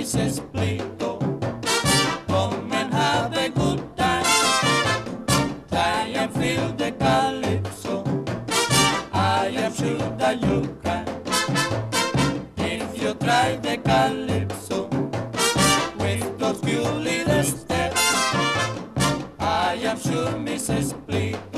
Mrs. Plito. Come and have a good time. Try and feel the calypso. I am sure that you can. If you try the calypso with those cute little steps, I am sure Mrs. Plito